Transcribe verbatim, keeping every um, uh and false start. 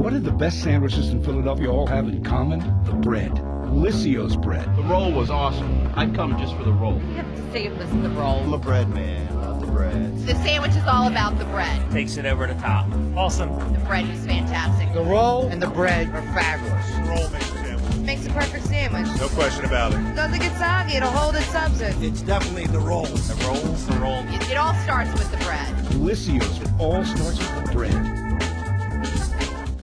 What did the best sandwiches in Philadelphia all have in common? The bread. Liscio's bread. The roll was awesome. I'd come just for the roll. You have to say it was the roll. I'm a bread man. Love the bread. The sandwich is all about the bread. Takes it over the top. Awesome. The bread is fantastic. The roll and the bread are fabulous. The roll makes a sandwich. Makes a perfect sandwich. No question about it. Doesn't get soggy. It'll hold its substance. It's definitely the roll. The rolls, the roll. It, it all starts with the bread. Liscio's, it all starts with the bread.